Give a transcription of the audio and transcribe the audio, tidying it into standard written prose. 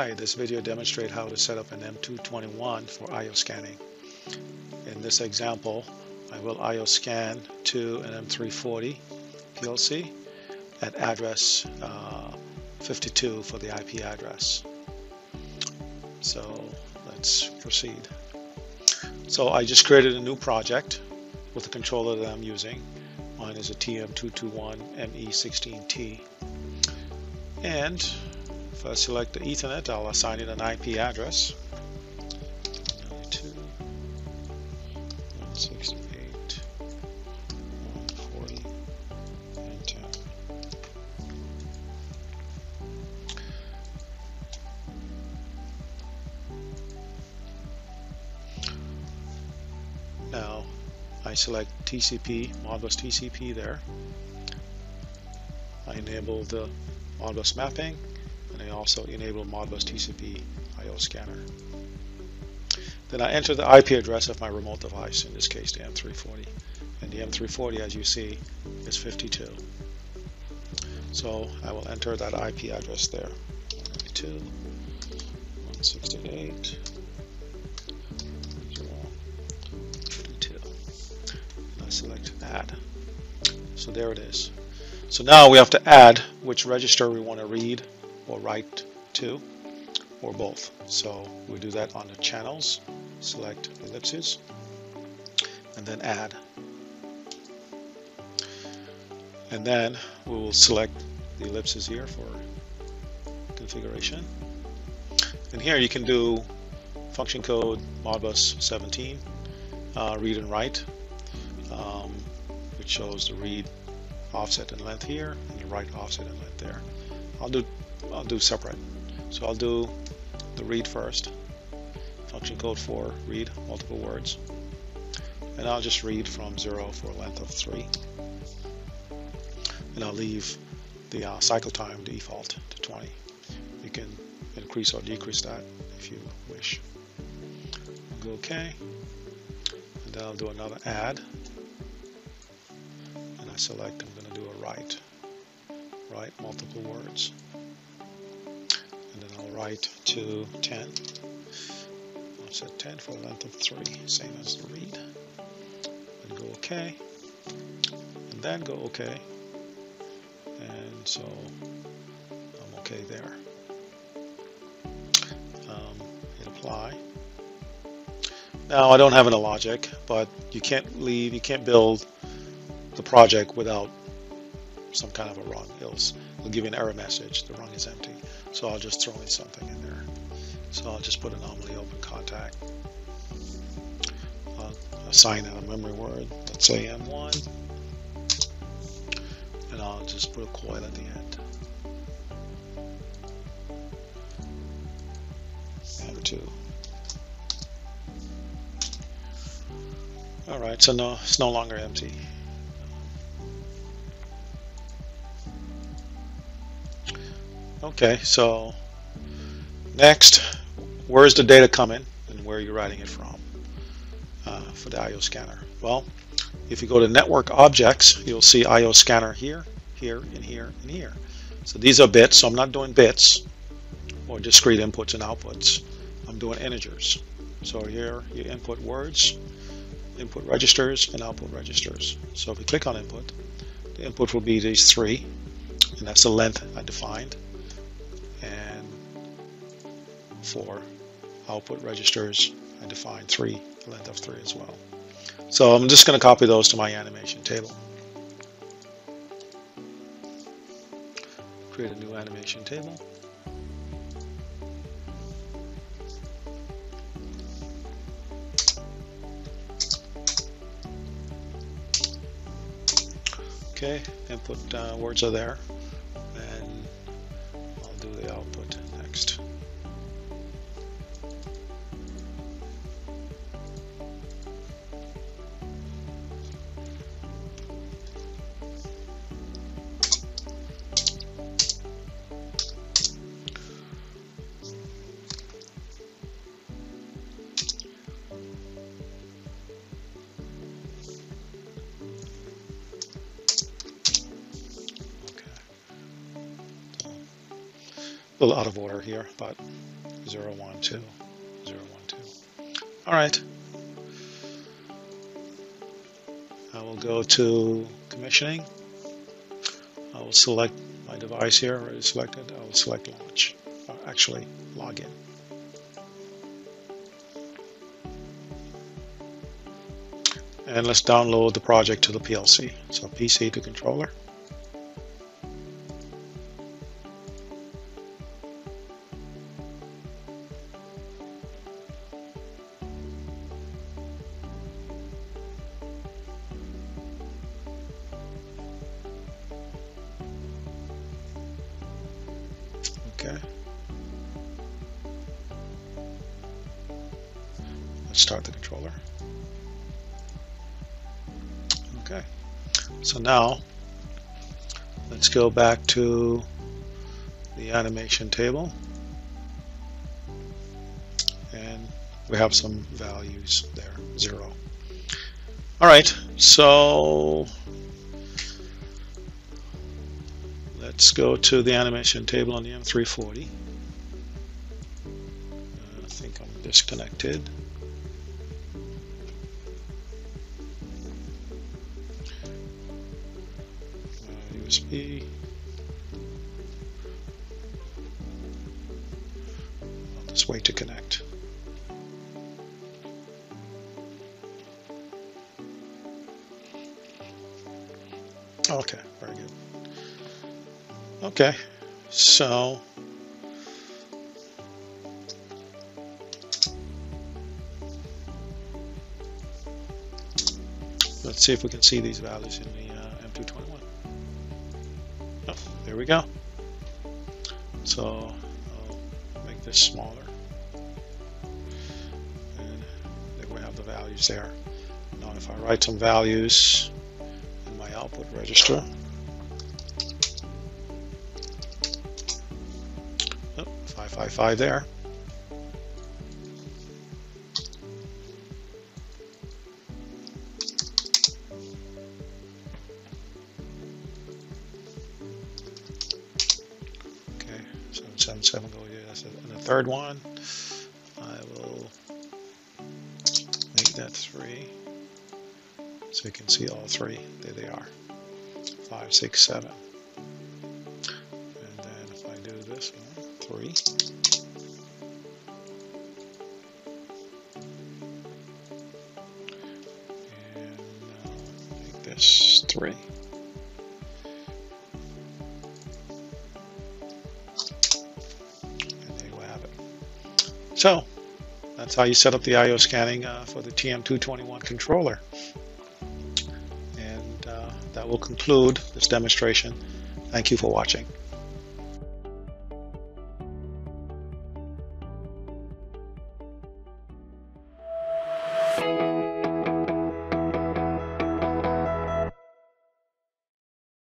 Hi, this video demonstrates how to set up an M221 for I/O scanning. In this example, I will I/O scan to an M340 PLC at address 52 for the IP address. So let's proceed. So I just created a new project with the controller that I'm using. Mine is a TM221 ME16T. And if I select the Ethernet, I'll assign it an IP address. 92.168.140 and 10. Now I select TCP, Modbus TCP there. I enable the Modbus mapping, and I also enable Modbus TCP IO Scanner. Then I enter the IP address of my remote device, in this case the M340. And the M340, as you see, is 52. So I will enter that IP address there. 92.168.0.52. And I select Add. So there it is. So now we have to add which register we want to read or write to, or both. So we do that on the channels, select ellipses, and then add. And then we will select the ellipses here for configuration. And here you can do function code Modbus 17, read and write, which shows the read offset and length here, and the write offset and length there. I'll do separate. So I'll do the read first. Function code for read multiple words, and I'll just read from 0 for a length of 3, and I'll leave the cycle time default to 20. You can increase or decrease that if you wish. I'll go OK, and then I'll do another add, and I select I'm going to do a write multiple words, and then I'll write to 10. I'll set 10 for a length of 3, same as the read, and go OK, and then go OK, and so I'm OK there. Hit apply. Now I don't have any logic, but you can't build the project without some kind of a run. It'll give you an error message. The run is empty. So I'll just throw in something in there. So I'll just put anomaly open contact. I'll assign that a memory word. Let's say M1. And I'll just put a coil at the end. M2. Alright, so no, it's no longer empty. Okay, so next, where's the data coming and where are you writing it from for the IO scanner? Well, if you go to network objects, you'll see IO scanner here, here, and here, and here. So these are bits, so I'm not doing bits or discrete inputs and outputs. I'm doing integers. So here you input words, input registers, and output registers. So if we click on input, the input will be these 3, and that's the length I defined. And for output registers, I define 3, a length of 3 as well. So I'm just going to copy those to my animation table. Create a new animation table. Okay, input words are there, and I'll do the output next. little out of order here, but 0, 1, 2, 0, 1, 2. All right. I will go to commissioning. I will select my device here, already selected. I will select launch, actually log in. And let's download the project to the PLC. So PC to controller. Okay. Let's start the controller. Okay. So now let's go back to the animation table, and we have some values there, 0. All right. So let's go to the animation table on the M340. I think I'm disconnected. USB. I'll just wait to connect. Okay, very good. Okay, so let's see if we can see these values in the M221. Oh, there we go. So I'll make this smaller, and there we have the values there. Now if I write some values in my output register, 555 there. Okay, 777 go here. That's it. And the third one, I will make that 3, so you can see all 3. There they are. 5, 6, 7. And then if I do this one, 3. And make this 3. And there you have it. So that's how you set up the I/O scanning for the TM221 controller. And that will conclude this demonstration. Thank you for watching.